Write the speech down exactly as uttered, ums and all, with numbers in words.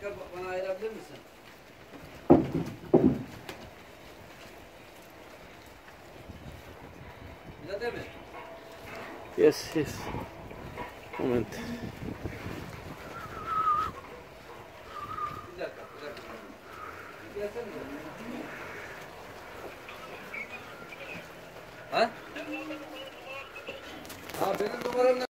dakika bana ayırabilir misin? Bir de mi? Yes, yes. Moment. Bir dakika, bir dakika. Gelsene. Ha? Ha benim numaram ne?